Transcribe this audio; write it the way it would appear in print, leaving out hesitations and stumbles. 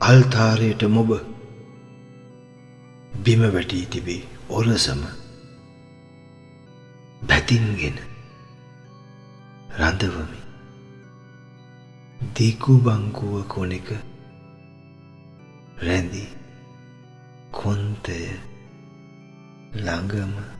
අල්තාරයට මොබ බිම වැටී තිබේ ඔරසම බැතින්ගෙන රඳවමි දිගු බංකුව කොනෙක රැඳි කොන්තය ළඟම